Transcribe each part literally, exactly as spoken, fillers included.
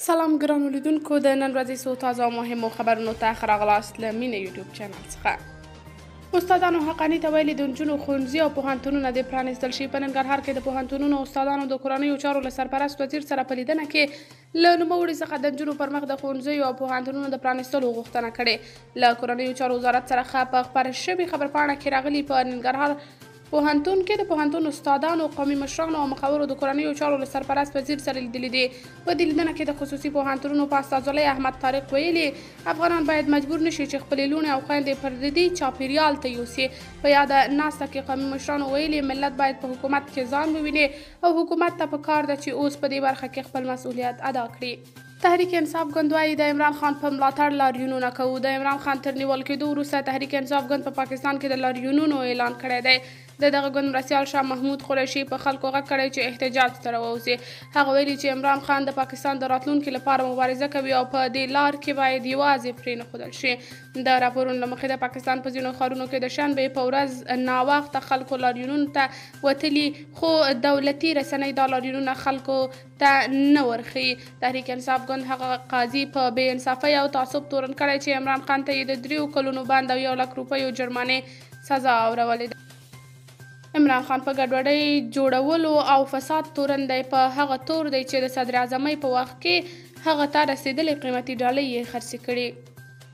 سلام ګرانو لیدونکو د نن ورځې څو تازه او مهمو خبرونو ته ښه راغلاست له مینه یوټیوب چینل څخه. استادانو حقاني ته ویلي د نجونو ښوونځي او پوهنتونونه دې پرانیستل شي. په ننګرهار کې د پوهنتونونو استادانو د کورنیو چارو له سرپرست وزیر سره په لیدنه کې له نوموړي څخه د نجونو پر مخ د ښوونځیو او پوهنتونونو د پرانیستلو غوښتنه کړې. له کورنیو چارو وزارت سره ښه په خپره شوې خبرپاڼه کې راغلي په ننګرهار پوهنتون کې د پوهنتون استادانو، قومي مشرانو او مخورو د کورنیو چارو له سرپرست وزیر سره لیدلي دي. په دې لیدنه کې د خصوصي پوهنتونونو په استازولۍ احمد طارق ویلي افغانان باید مجبور نشي چې خپلې لوڼې او خویندې پردي چاپیریال ته یوسي. په یاده ناسته کې قومي مشرانو ویلي ملت باید په حکومت کې ځان وویني او حکومت ته پکار ده چې اوس په دې برخه کې خپل مسؤلیت ادا کړي. تحریک انصاف ګوند وایي د عمران خان په ملاتړ لاریونونه کوو. د عمران خان تر نیول کېدو وروسته تحریک انصاف ګوند په پاکستان کې د لاریونونو اعلان کړی دی. د دغه ګوند مرستیال شاه محمود قریشي په خلکو غږ کړی چې احتجاج ته راووځي. هغه ویلي چې عمران خان د پاکستان د راتلونکي لپاره مبارزه کوي او په دې لار کې باید یوازې پرېنښودل شي. د راپورونو له مخې د پاکستان په ځینو ښارونو کې د شنبې په ورځ ناوخته خلکو لاریونونو ته وتلي، خو دولتي رسنۍ دا لاریونونه خلکو ته نه ورښيي. تحریک انصاف ګوند هغه قاضي په بې انصافۍ او تعصب تورن کړی چې عمران خان ته یې د دریو کلونو بند او یو لک روپیو جرمانې سزا اورولې ده. عمران خان په ګډوډۍ جوړولو او فساد تورن دی. په هغه تور دی چې د صدر اعظمۍ په وخت کې هغه ته رسېدلې قیمتي ډالۍ یې خرڅې کړي.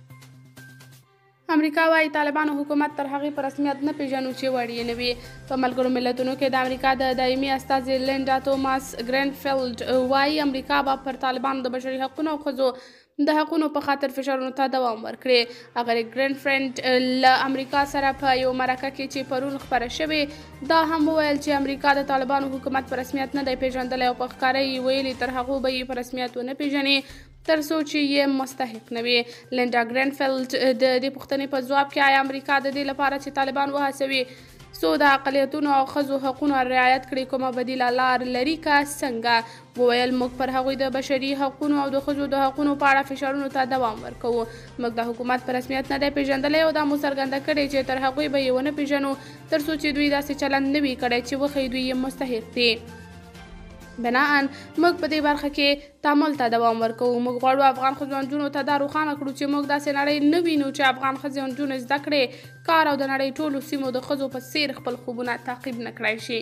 امریکا وايي طالبانو حکومت تر هغې په رسمیت نه پیژنو چې وړ یې نه وي. په ملګرو ملتونو کې د امریکا د دایمي استازي لینډا توماس ګرینفیلډ وايي امریکا به پر طالبانو د بشري حقونو او ښځو د حقونو په خاطر فشارونو ته دوام ورکړي. هغه ګرینفیلډ له امریکا سره په یو مرکه کې چې پرون خپره شوې دا هم وویل چې امریکا د طالبانو حکومت په رسمیت نه دی پیژندلی او په ښکاره یې ویلي تر هغو به یې په رسمیت ونه پیژني تر څو چې یې مستحق نه وي. لینډا ګرینفیلډ د دې پوښتنې په ځواب کې آیا امریکا د دې لپاره چې طالبان وهڅوي څو د اقلیتونو او ښځو حقونو رعایت کړي کومه بدیله لار لري که څنګه، وویل موږ پر هغوی د بشري حقونو او د ښځو د حقونو په اړه فشارونو ته دوام ورکوو. موږ د حکومت په رسمیت نه دی پیژندلی او دا مو څرګنده کړې چې تر هغوی به یې ونه پیژنو تر څو چې دوی داسې چلند نه وي کړی چې وښیي دوی یې مستحق دي. بناً موږ په دې برخه کې تعامل ته دوام ورکوو. موږ غواړو افغان ښځو نجونو ته دا روښانه کړو چې موږ داسې نړۍ نه وینو چې افغان ښځې نجونې زده کړې، کار او د نړۍ ټولو سیمو د ښځو په څیر خپل خوبونه تعقیب نه کړای شي.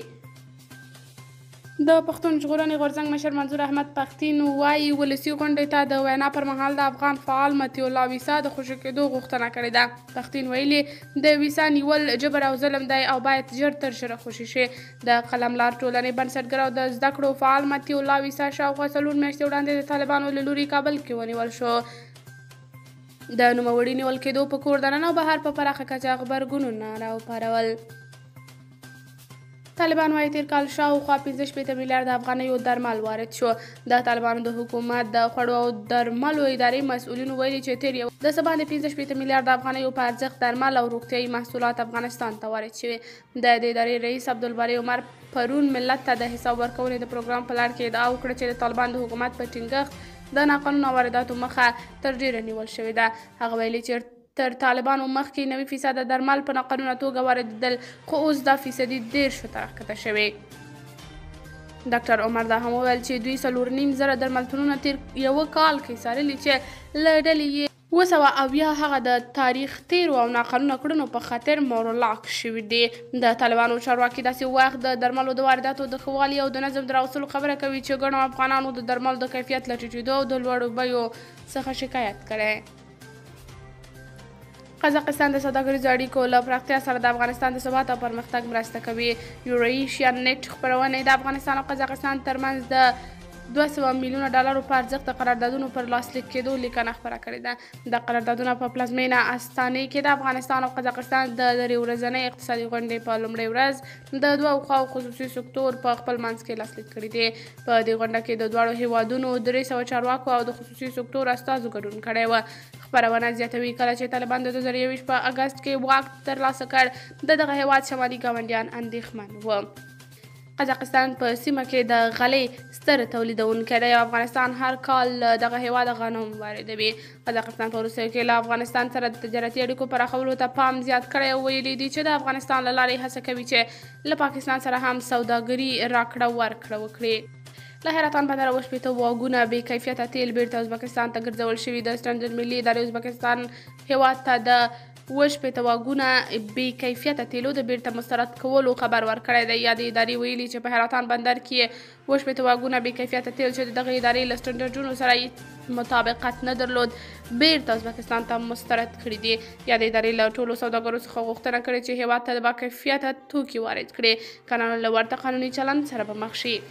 د پښتون ژغورنې غورځنګ مشر منظور احمد پښتين وایي ولسي غونډې ته د وینا پر مهال د افغان فعال مطیع الله ویسا د خوشي کېدو غوښتنه کړې ده. پښتين ویلي د ویسا نیول جبر او ظلم دی او باید ژر تر ژره خوشي شي. د قلملار ټولنې بنسټګر او د زده کړو فعال مطیع الله ویسا شاوخوا څلور میاشتې وړاندې د طالبانو له لوري کابل کې ونیول شو. د نوموړي نیول کېدو په کور دننه او بهر په پراخه کچه غبرګونونه راوپارول. طالبان وايي تیر کال شاوخوا پنځه شپېته میلیارډ افغانیو درمل وارد شو. د طالبانو د حکومت د خوړو او درملو ادارې مسؤلینو ویلي چې تیر یو د څه باندې پنځه شپېته میلیارډ افغانیو په ارزښت درمل او روغتیایي محصولات افغانستان ته وارد شوي. د دې ادارې رئیس عبدالباري عمر پرون ملت ته د حساب ورکونې د پروګرام په لړ کې ادعا وکړه چې د طالبان د حکومت په ټینګښت د ناقانونه وارداتو مخه تر ډیره نیول شوې ده. هغه ویلي چې تر طالبانو مخکې نوي فیصده درمل په ناقانونه توګه واردېدل، خو اوس دا فیصدي دېرشو ته راښکته شوې. ډاکټر عمر دا هم وویل چې دوی څلور نیم زره درملتونونه تیر یوه کال کې څارلي چې له ډلې یې اوه سوه اویا هغه د تاریخ تیرو او ناقانونه کړنو په خاطر مورلاک شوي دي. د طالبانو چارواکي داسې وخت د درملو د وارداتو د ښه والي او د نظم د راوستلو خبره کوي چې ګڼو افغانانو د درملو د کیفیت له ټیټېدو او د لوړو بیو څخه شکایت کړی. قزاقستان د سوداګریزو اړیکو له پراختیا سره د افغانستان د ثبات او پرمختګ مرسته کوي. یوریشین نیټ خپرونې د افغانستان او قزاقستان ترمنځ د دوه سوه میلیونه ډالرو په ارزښت د قراردادونو پر لاسلیک کېدو لیکنه خپره کړې ده. د قراردادونه په پلازمینه استانې کې د افغانستان او قزاقستان د درې ورځنۍ اقتصادي غونډې په لومړۍ ورځ د دوو خواو خصوصي سکتور په خپل منځ کې لاسلیک کړي دي. په دې غونډه کې د دواړو هیوادونو درې سوه چارواکو او د خصوصي سکتور استازو ګډون کړی و. خپرونه زیاتوي کله چې طالبان د دوه زره یوویشت په اګست کې واک ترلاسه کړ د دغه هیواد شمالي ګاونډیان اندېښمن وو. قزاقستان په سیمه کې د غلې ستر تولیدونکی دی او افغانستان هر کال دغه هیواد غنم واردوي. قزاقستان په وروستیو کې له افغانستان سره د تجارتي اړیکو پراخولو ته پام زیات کړی او ویلي دي چې د افغانستان له لارې هڅه کوي چې له پاکستان سره هم سوداګري راکړه ورکړه وکړي. له حیرتان بندر اوه شپېته واګونه بې کیفیته تیل بیرته ازبکستان ته ګرځول شوي. د سټنډرډ ملي ادارې ازبکستان هیواد ته د اوه شپېته واګونه بې کیفیته تیلو د بیرته مسترد کولو خبر ورکړی دی. یادې ادارې ویلي چې په حیرتان بندر کې اوه شپېته واګونه بې کیفیته تیل چې د دغې ادارې له سټنډرډونو سره مطابقت نه درلود بیرته ازبکستان ته مسترد کړي دي. یادې ادارې له ټولو سوداګرو څخه غوښتنه کړې چې هیواد ته د با کیفیته توکي وارد کړي، که نه له ورته قانوني چلند سره به مخ شي.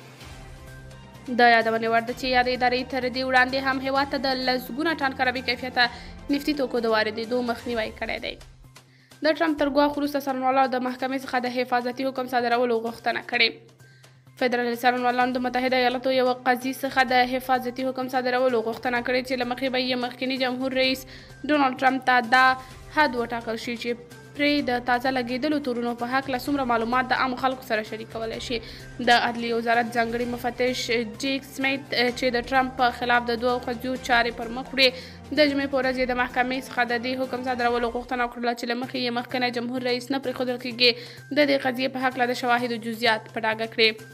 د یادونې وړ ده چې یادې ادارې تر دې وړاندې هم هیواد ته د لسګونه ټن کره بې کیفیته نفتي توکو د واردېدو مخنیوی کړی دی. د ټرمپ تر ګواښ وروسته څارنوالانو د محکمې څخه د حفاظتي حکم صادرولو غوښتنه کړې. فدرالي څارنوالانو د متحده ایالاتو یوه قاضي څخه د حفاظتي حکم صادرولو غوښتنه کړې چې له مخې به یې مخکیني جمهور رئیس ډونالډ ټرمپ ته دا حد وټاکل شي چې پرې د تازه لګېدلو تورونو په هکله څومره معلومات د عامو خلکو سره شریکولی شي. د عدلیې وزارت ځانګړي مفتش جیک سمیت چې د ټرمپ په خلاف د دوو قضیو چارې پر مخ وړي، د جمعې په ورځ یې د محکمې څخه د دې حکم صادرولو غوښتنه وکړله چې له مخې یې مخکنی جمهور رئیس نه پرېښودل کېږي د دې قضیې په هکله د شواهدو جزئیات په ډاګه کړي.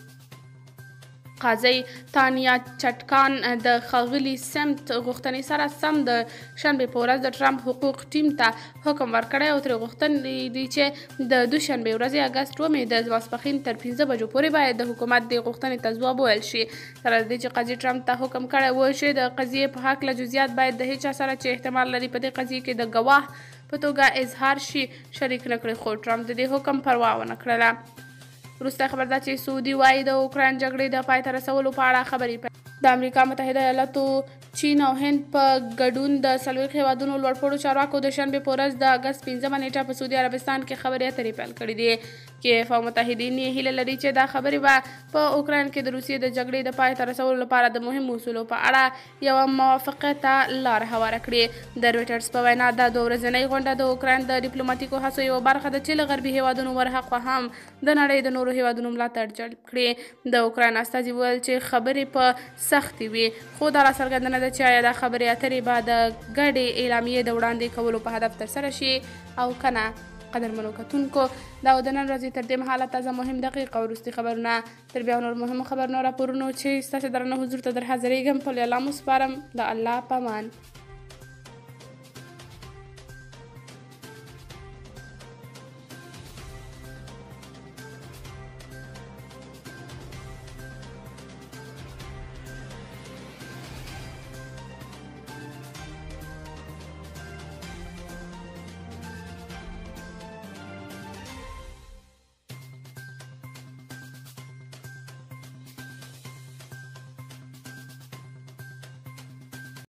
قاضي تانیا چټکان د ښاغلي سمت غوښتنې سره سم د شنبې په ورځ د ټرمپ حقوق ټیم ته حکم ورکړی او ترې غوښتنې دي چې د دوشنبې ورځې اګست اوومې د ماسپښین تر پنځه بجو پورې باید د حکومت دې غوښتنې ته ځواب وویل شي. تر دې چې قاضي ټرمپ ته حکم کړی و چې د قضیې په هکله جزئیات باید د هېچا سره چې احتمال لري په دې قضیې کې د ګواه په توګه اظهار شي شریک نه کړي، خو ټرمپ د دې حکم پروا ونه کړله. وروسته خبر ده چې سعودي وايي د اوکراین جګړې د پای ته رسولو په اړه خبرې پیل. د امریکا متحده ایالاتو، چین او هند په ګډون د څلوېښت هېوادونو لوړپوړو چارواکو د شنبې په ورځ د اګست پنځمه نیټه په سعودي عربستان کې خبرې اترې پیل کړي دي. کیف او متحدین یې هیله لري چې دا خبرې به په اوکراین کې د روسیې د جګړې د پای ته رسولو لپاره د مهمو اصولو په اړه یوه موافقې ته لاره هواره کړي. د رویټرز په وینا دا دوه ورځنۍ غونډه د اوکراین د ډیپلوماتیکو هڅو یوه برخه ده چې له غربي هېوادونو ورهاخوا هم د نړۍ د نورو هېوادونو ملاتړ جلب کړي. د اوکراین استازي وویل چې خبرې په سختې وي، خو دا راڅرګنده ده چې آیا دا خبرې اترې به د ګډې اعلامیې د وړاندې کولو په هدف ترسره شي او که نه. قدرمنو کتونکو، دا د نن ورځې تر دې مهاله تازه مهم دقیق او وروستي خبرونه، تر بیا نور مهمو خبرونو راپورونو چې ستاسو درنه حضور ته در حاضرېږم په الله مو سپارم. د الله په امان.